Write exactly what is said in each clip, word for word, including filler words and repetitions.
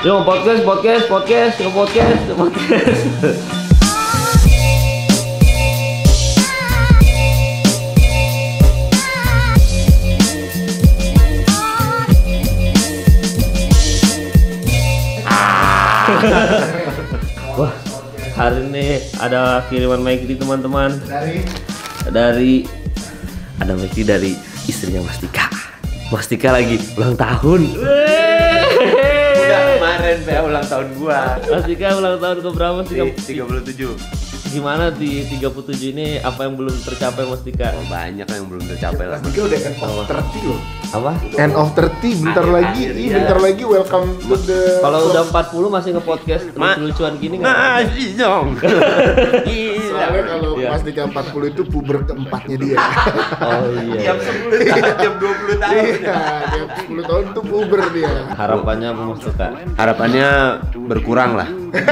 Yo podcast, podcast, podcast, yo podcast, yo podcast. Wah, hari ini ada kiriman Maikri teman-teman. Dari dari ada Maikri dari istrinya Mas Tika. Mas Tika lagi ulang tahun. Udah kemarin ya ulang tahun gua. Mas Tika ulang tahun ke berapa sih? tiga puluh tujuh. Gimana di tiga puluh tujuh ini apa yang belum tercapai Mas Tika? Oh, banyak yang belum tercapai lah. Mas Dika udah end of thirty loh. Apa? End of thirty, bentar Akhir, lagi, akhir, iya iya. bentar lagi welcome to the. Kalau udah empat puluh masih nge-podcast Ma- lucu-lucuan gini enggak? Masih dong. Soalnya kalau Iya. Mas Dika empat puluh itu puber keempatnya dia. Oh iya. Tiap sepuluh tahun, tiap dua puluh tahun. Iya, tiap sepuluh tahun tuh puber dia. Harapannya apa Mas Tika? Harapannya berkurang lah.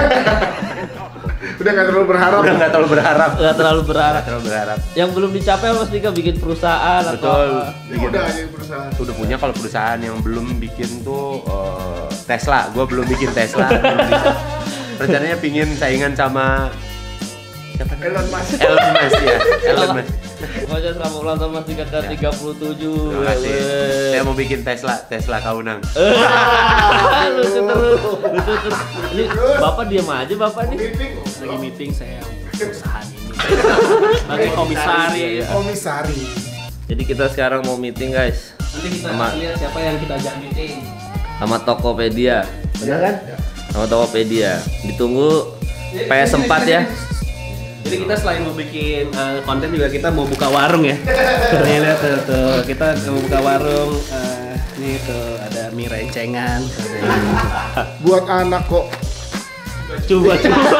Udah gak terlalu berharap. Udah nggak terlalu berharap. Enggak terlalu berharap. Nggak terlalu berharap. Yang belum dicapai Mas Tika bikin perusahaan atau Betul. apa? Ini udah aja perusahaan. Udah punya kalau perusahaan yang belum bikin tuh eh, Tesla. Gua belum bikin Tesla. belum bisa. Rencananya pingin saingan sama siapa? Elon Musk. Elon Musk ya. Elon Musk. Pokoknya selamat ulang tahun Mas Tika ke Ya. tiga puluh tujuh. Terima kasih. Saya mau bikin Tesla, Tesla Kaunang. Lucu terus, lucu terus. Ini Bapak diam aja Bapak nih. Meeting. Lagi meeting saya perusahaan ini sebagai komisaris. Iya. Komisari. Jadi kita sekarang mau meeting guys Nanti kita Sama- lihat siapa yang kita ajak meeting. sama Tokopedia. Benar kan? Ya. Sama Tokopedia. Ditunggu P S empat ya. Jadi kita selain mau bikin eh, konten juga kita mau buka warung ya. Nih lihat tuh, tuh. Kita mau buka warung. eh, nih tuh ada mie rencengan. Buat anak kok. Coba coba.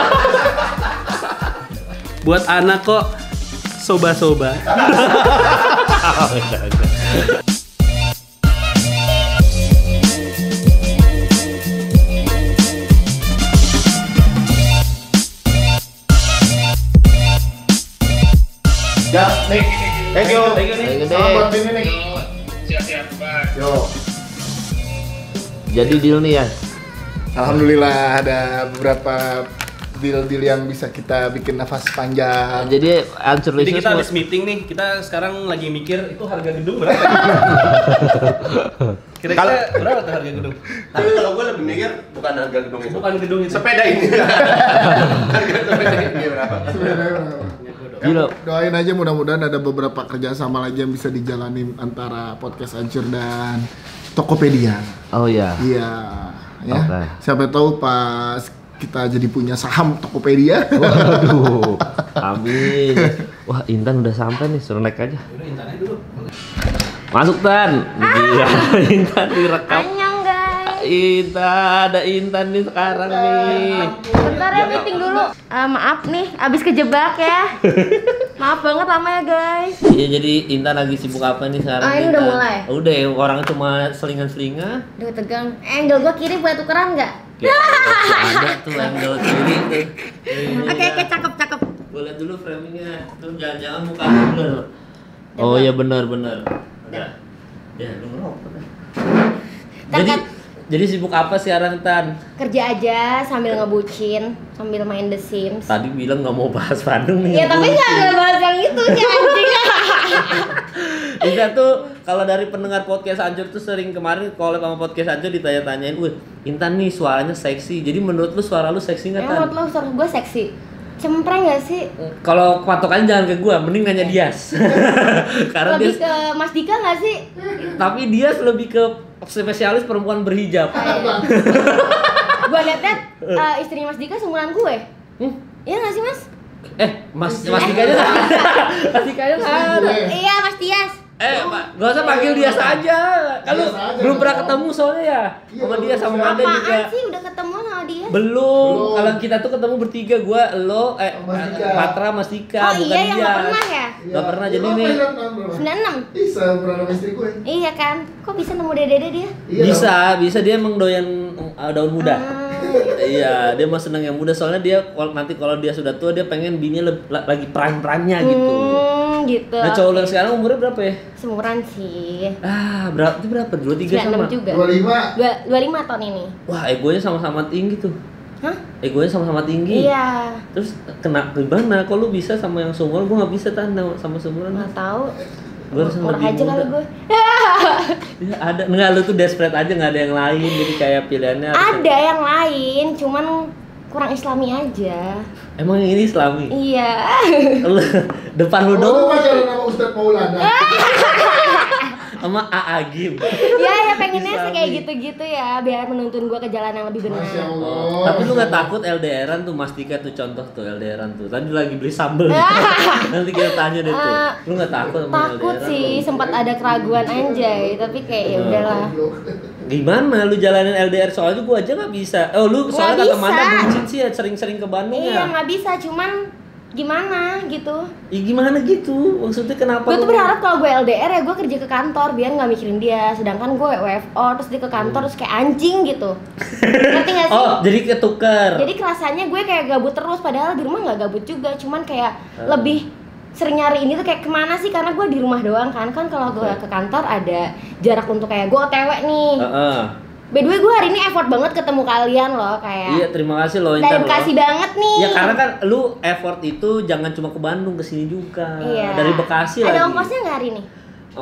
Buat anak kok soba-soba. Ya, Nick. Thank you. Thank you, Nick. Ayo, Salam Dek. buat ini nih. Siap-siap, Pak. Yo. Jadi deal nih ya. Alhamdulillah ada beberapa deal-deal yang bisa kita bikin nafas panjang. Jadi answer Jadi listeners kita mau- habis meeting nih, kita sekarang lagi mikir itu harga gedung berapa? Kira-kira berapa tuh harga gedung? Tapi kalau gue lebih mikir bukan harga gedung itu. Bukan gedung itu. Sepeda ini. Harga sepeda ini berapa? Gila. Doain aja mudah-mudahan ada beberapa kerjasama lagi yang bisa dijalanin antara podcast Ancur dan Tokopedia. Oh ya. Iya, ya. Oke. Siapa tahu pas kita jadi punya saham Tokopedia. Waduh. Amin. Wah, Intan udah sampai nih, suruh naik aja. Udah intannya dulu. Masuk Tan. Gila, Intan direkam. Annyeong guys. Intan, ada Intan nih sekarang nih. Bentar ya meeting dulu. Ah, maaf nih, abis kejebak ya. Maaf banget lama ya guys. Iya, jadi Intan lagi sibuk apa nih sekarang? Ah, ini Intan? udah mulai? Udah, orang cuma selingan-selingan. Duh tegang. Eh, angle gua kiri boleh tukeran nggak? Ya, ada tuh angle kiri tuh. Oke oke cakep cakep. Gue lihat dulu framingnya. Tuh jangan-jangan muka bener. Oh iya benar benar. Udah. Ya, lu ngerokok dah. Ntar Jadi kan- jadi sibuk apa sekarang Tan? Kerja aja sambil ngebucin, sambil main The Sims. Tadi bilang nggak mau bahas Bandung nih. Ya tapi nggak ada bahas yang itu sih anjing. Intan tuh kalau dari pendengar podcast Anjur tuh sering kemarin kalau sama podcast Anjur ditanya-tanyain, "Wih, Intan nih suaranya seksi." Jadi menurut lu suara lu seksi nggak Tan? Emang menurut lo suara gue seksi? Cempreng gak sih? Kalau patokannya jangan ke gua, mending nanya Dias. Karena Lebih dia ke Mas Dika gak sih? tapi Dias lebih ke spesialis perempuan berhijab. Gue liat-liat eh, istrinya Mas Dika seumuran gue. Hmm? Iya gak sih Mas? Eh, Mas Mas Dika aja nggak ada. Mas Dika aja nggak ada. Iya Mas Tias. Eh, Pak, gak usah panggil Dias aja. Kan lu Dias aja, belum pernah Bang. ketemu soalnya ya. Iya, Sama belum. dia sama Manda juga. Apaan sih udah ketemu sama dia? Belum. Belum. Kalau kita tuh ketemu bertiga, gua, lo, eh, Mas Dika. Patra, Mas Dika, Oh bukan iya yang Dias. gak pernah ya? Nggak pernah, jadi Lo nih. apa yang tahun berapa? sembilan enam. Bisa pernah sama istri gue. Iya kan? Kok bisa nemu dede-dede dia? Iya Bisa, bisa dia emang doyan uh, daun muda. Hmm. Iya, dia mah seneng yang muda soalnya dia kalau nanti kalau dia sudah tua dia pengen bininya leb- la- lagi prime-prime-nya gitu. Hmm, gitu. Nah cowok lu sekarang umurnya berapa ya? Seumuran sih. Ah berapa? Itu berapa? dua puluh tiga sembilan puluh enam sama? juga. dua puluh lima. Dua- dua puluh lima tahun ini. Wah egonya sama-sama tinggi tuh. Hah? Egonya sama-sama tinggi. Iya. Terus kena gimana? Kok lu bisa sama yang seumuran? Gue nggak bisa tanda sama seumuran. Nggak tahu. Gue harus Kurang lebih aja muda. kali gue. Ya, ada nggak lu tuh desperate aja nggak ada yang lain jadi kayak pilihannya harus- Ada yang lain, cuman kurang islami aja. Emang yang ini Islami? Iya. Lu depan lu Oh, lu doang pacaran sama Ustadz Maulana. sama A Agim. Ya ya pengennya sih Islami. kayak gitu-gitu ya, biar menuntun gue ke jalan yang lebih benar. Masya Allah. Oh, tapi lu nggak takut L D R-an tuh Mastika tuh contoh tuh L D R-an tuh. Tadi lagi beli sambel. Nanti kita tanya deh tuh. Eh, Lu nggak takut sama L D R-an? Takut sih, sempat ada keraguan anjay, tapi kayak ya udahlah. Gimana lu jalanin L D R soalnya gua aja nggak bisa. Oh lu soalnya Nggak kata Manda bisa. bucin sih ya sering-sering ke Bandung Iya ya. nggak bisa, cuman gimana gitu. Ya gimana gitu? Maksudnya kenapa? Gue tuh lu- berharap kalau gue L D R ya gue kerja ke kantor biar nggak mikirin dia, sedangkan gue W F O terus dia ke kantor terus kayak anjing gitu. Ngerti nggak sih? Oh, jadi ketuker. Jadi kerasanya gue kayak gabut terus, padahal di rumah nggak gabut juga, cuman kayak Hmm. lebih sering nyari ini tuh kayak kemana sih, karena gue di rumah doang kan. Kan kalau gue ke kantor ada jarak untuk kayak gue O T W nih. Heeh. By the way gue hari ini effort banget ketemu kalian loh kayak. Iya, terima kasih loh Dan Intan loh. kasih banget nih. Ya karena kan lu effort itu jangan cuma ke Bandung, ke sini juga. Iya. Dari Bekasi lagi. Ada ongkosnya nggak hari ini?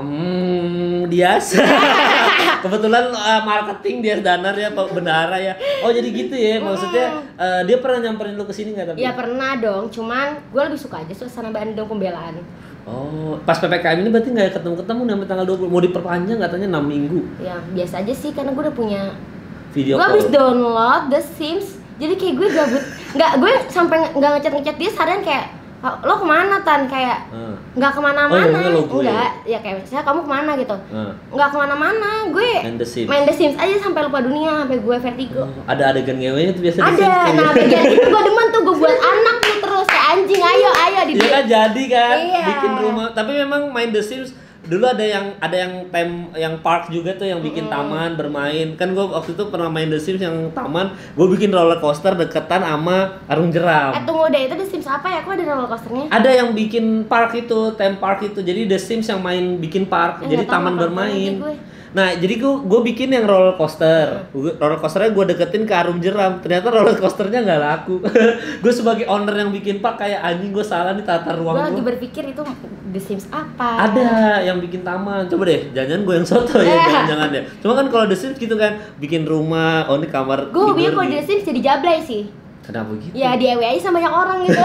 Hmm, biasa. Kebetulan uh, marketing dia danar ya, Pak Bendara ya. Oh jadi gitu ya, maksudnya uh, dia pernah nyamperin lu ke sini nggak tapi? Ya pernah dong, cuman gue lebih suka aja suasana Bandung pembelaan. Oh, pas P P K M ini berarti nggak ketemu-ketemu nih sampai tanggal dua puluh. Mau diperpanjang katanya enam minggu. Ya biasa aja sih, karena gue udah punya. Video Gue habis call. download The Sims, jadi kayak gue gabut. Nggak, gue sampai nggak ngechat ngechat dia seharian kayak lo kemana Tan, kayak Hmm. nggak kemana-mana. Oh, iya, lo gue. Enggak, ya kayak misalnya kamu kemana gitu. Hmm. Nggak kemana-mana, gue Main The Sims. main The Sims aja sampai lupa dunia, sampai gue vertigo. Oh, ada adegan ngewenya tuh biasa di Ada, Sims kayak nah gitu. bagian itu gue demen tuh, gue buat anak tuh terus kayak anjing, ayo ayo di Iya kan jadi kan Iya. bikin rumah. Tapi memang main The Sims dulu ada yang ada yang tem yang park juga tuh yang bikin taman bermain. Kan gue waktu itu pernah main The Sims yang taman, gue bikin roller coaster deketan sama arung jeram. Eh tunggu deh, itu The Sims apa ya? Kok ada roller coasternya? Ada yang bikin park itu, theme park itu. Jadi The Sims yang main bikin park, Eh, jadi nggak tahu taman apa-apa bermain. lagi gue. Nah, jadi gue gue bikin yang roller coaster. Gua- roller coasternya gue deketin ke arung jeram. Ternyata roller coasternya nggak laku. Gue sebagai owner yang bikin park kayak anjing, gue salah nih tata Gue ruang lagi gue. berpikir itu The Sims apa? Ada yang bikin taman. Coba deh, jangan gue yang soto ya, Eh. jangan-jangan deh. Cuma kan kalau The Sims gitu kan, bikin rumah, oh ini kamar Gue hobinya kalau nih. The Sims jadi jablay sih. Kenapa gitu? Ya di E W aja sama banyak orang gitu.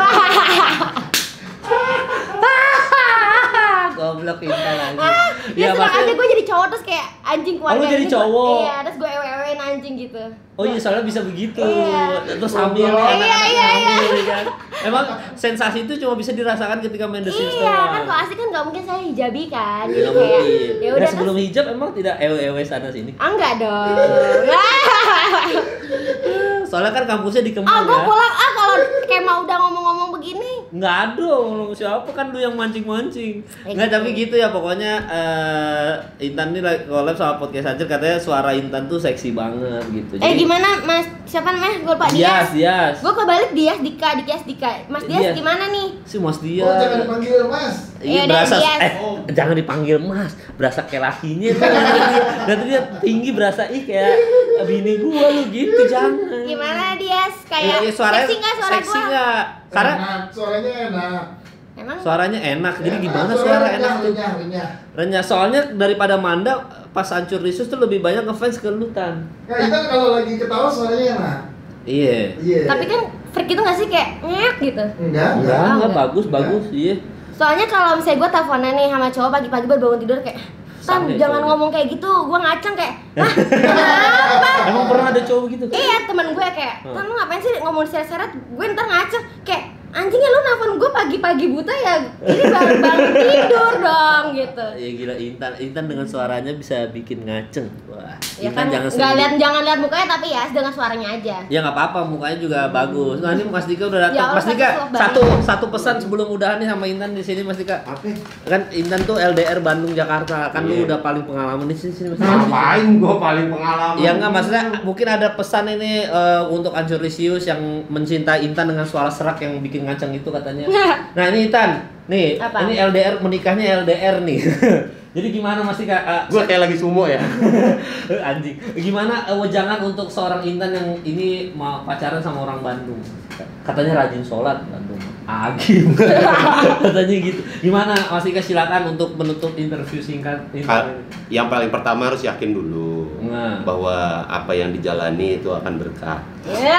Goblok Intan lagi. Ya, senang maksudnya- aja gue jadi cowok terus kayak anjing keluarga Oh, lu jadi ini gua- cowok? Iya, terus gue E W-in anjing gitu. Oh iya, soalnya bisa begitu. Iya. Terus hamil Iya, ya, anak-anak iya, iya. hamil ya kan. Emang sensasi itu cuma bisa dirasakan ketika main The Sims Iya, doang. kan kalau asli kan gak mungkin saya hijabi kan. Iya, Jadi kayak mungkin. ya Nah, udah sebelum terus. hijab emang tidak ewe-ewe sana sini. Ah, enggak dong. Soalnya kan kampusnya di Kemang Ah, gue ya. pulang ah kalau kayak mau udah ngomong-ngomong begini. Nggak ada, ngomong siapa kan lu yang mancing-mancing. Ya Nggak, gitu. tapi gitu ya pokoknya eh, Intan nih lagi collab sama podcast aja, katanya suara Intan tuh seksi banget gitu. Eh gimana Mas? Siapa namanya? Gue lupa Dias, Dias. Dias. Gue kebalik Dias Dika, Dias Dika. Mas Dias Dias. gimana nih? Si Mas Dias. Oh, jangan dipanggil Mas. Iya, Yaudah, berasa Dias. eh jangan dipanggil Mas, berasa kayak lakinya tuh. Nanti dia, nanti dia tinggi berasa ih kayak bini gua lu gitu, jangan. Gimana Dias? Kayak Iya, iya, suaranya seksi nggak suara seksi gue? nggak? Karena Enak, suaranya enak. Emang? suaranya enak. Jadi Enak, gimana suara suara renyah, enak tuh? renyah, renyah. Renyah. Soalnya daripada Manda pas hancur Risus tuh lebih banyak ngefans ke lu Tan. Nah, itu kalau lagi ketawa suaranya enak. Iya. Iya. Tapi kan freak itu nggak sih kayak ngek gitu? enggak, Enggak, enggak. enggak enggak. bagus, bagus. Iya. Soalnya kalau misalnya gue teleponan nih sama cowok pagi-pagi baru bangun tidur kayak Tan, Sange jangan cowoknya. ngomong kayak gitu, gue ngaceng kayak hah? Kenapa? Emang pernah ada cowok gitu? Iya temen gue kayak, Hmm. Tan lu ngapain sih ngomong seret-seret, gue ntar ngaceng kayak anjingnya lu nelfon gue pagi-pagi buta ya, ini baru bangun tidur dong gitu. Ya gila, Intan, Intan dengan suaranya bisa bikin ngaceng. Wah, Ya Intan kan jangan nggak sendiri. lihat jangan lihat mukanya tapi ya dengan suaranya aja. Ya nggak apa-apa, mukanya juga bagus. Nah ini Mas Dika udah datang. Ya, Mas Dika, satu- satu satu pesan sebelum udahan nih sama Intan di sini Mas Dika. Apa? Kan Intan tuh L D R Bandung Jakarta, kan lu Iya. udah paling pengalaman di sini sini Mas. Ngapain gua paling pengalaman? Ya enggak, maksudnya mungkin ada pesan ini eh, untuk Anjurisius yang mencintai Intan dengan suara serak yang bikin ngaceng itu katanya. Nah ini Tan, nih Apa? ini L D R menikahnya L D R nih. Jadi gimana Mas Ika? Uh, Gue kayak lagi sumo ya. anjing. Gimana uh, wejangan untuk seorang Intan yang ini mau pacaran sama orang Bandung? Katanya rajin sholat Bandung. Agim. Katanya gitu. Gimana Mas Ika, silakan untuk menutup interview singkat ini. Yang paling pertama harus yakin dulu Nah. bahwa apa yang dijalani itu akan berkah. Ya.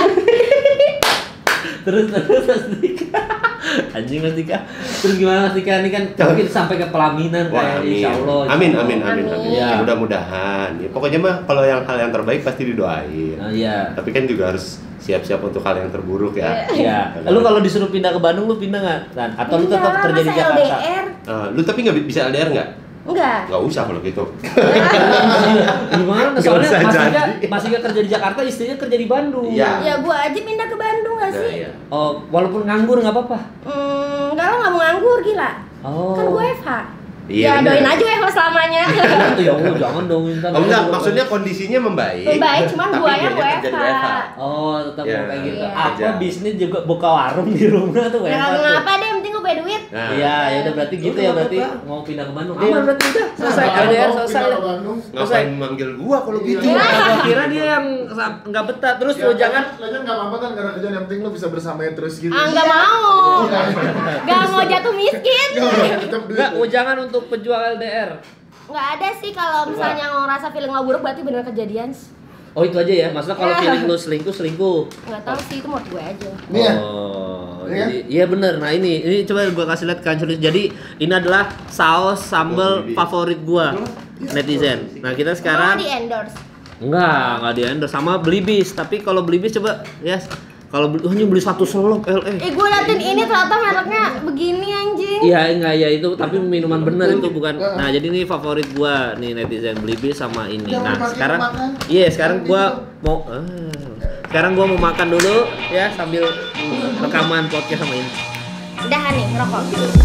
terus terus Mas Tika. Anjing Mas Tika. Terus gimana Mas Tika, ini kan mungkin sampai ke pelaminan Wah, kayak amin. insya Allah. Amin, insya amin, Allah. amin, amin. Amin. Ya. Mudah-mudahan. Ya, pokoknya mah kalau yang hal yang terbaik pasti didoain. Nah, iya. Tapi kan juga harus siap-siap untuk hal yang terburuk ya. Iya. Lu kalau disuruh pindah ke Bandung lu pindah nggak? Dan atau lu tetap Enggak, kerja di masa Jakarta? L D R? Eh, lu tapi nggak bi- bisa L D R nggak? Enggak. Nggak usah kalau gitu. Gimana? Nggak Soalnya usah Mas Ika, jadi. Mas Ika kerja di Jakarta, istrinya kerja di Bandung. Iya. Ya gua aja pindah ke Bandung gak Nah, sih? iya. Oh, walaupun nganggur nggak apa-apa. Hmm, enggak lah, nggak mau nganggur gila. Oh. Kan gue W F H. Iya, ya bener. doain aja W F H selamanya. ya Allah, jangan dong Intan. Oh enggak, maksudnya kondisinya membaik. Membaik, cuman tapi guanya dianya kerja di W F H. W F H. Oh, tetap Ya, mau kayak gitu. iya. Apa Kerja. bisnis juga buka warung di rumah tuh Ya hebat kagak tuh. ngapa deh, yang penting gue punya duit. Nah, Iya, ya udah berarti gitu Udah, ya nggak berarti apa-apa. mau pindah ke Bandung. Iya. Aman berarti udah selesai Nah, L D R kalau selesai. pindah ke Bandung, ngapain manggil gua kalau gitu? Iya, gua kira dia yang sa- nggak betah terus ya, lu jangan Lagian nggak apa-apa kan karena kerjaan yang penting lo bisa bersamanya terus gitu. Ah nggak mau. Nggak mau jatuh miskin. Tetap duit. nggak jangan untuk pejuang L D R. Nggak ada sih kalau misalnya ngerasa feeling lo buruk berarti bener kejadian. Oh itu aja ya, maksudnya kalau Ya. feeling lu selingkuh selingkuh. Nggak tahu sih, itu menurut gue aja. Nih ya. Oh, Iya. jadi iya bener. Nah ini, ini coba gua kasih lihat kan Curi. Jadi ini adalah saus sambal favorit gua netizen. Nah kita Mau sekarang di endorse. enggak, enggak di endorse sama Blibis. Tapi kalau Blibis coba ya, kalau beli, hanya beli satu selop L E. Eh gue liatin ini ternyata mereknya begini anjing. Iya enggak ya itu, tapi minuman bener itu bukan. Nah jadi ini favorit gua nih netizen Blibis sama ini. Jangan Nah dipakai sekarang, makan. iya sekarang gua mau, ah, sekarang gua mau makan dulu ya sambil rekaman podcast sama ini. Udah nih ngerokok.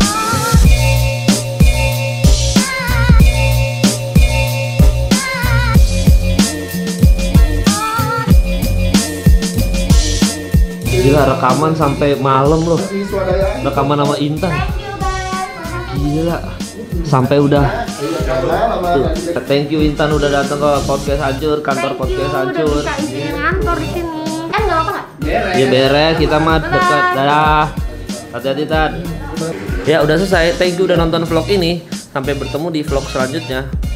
Gila rekaman sampai malam loh. Masih swadaya. Rekaman sama Intan. Thank you guys. Gila. Sampai udah. Lama-lama. Tuh, thank you Intan udah datang ke podcast hancur, kantor Thank you podcast udah hancur. bisa isi ngantor di sini. Kan nggak apa nggak? Ya beres, kita mah dekat. Dadah. Hati-hati Tan. Ya udah selesai. Thank you udah nonton vlog ini. Sampai bertemu di vlog selanjutnya.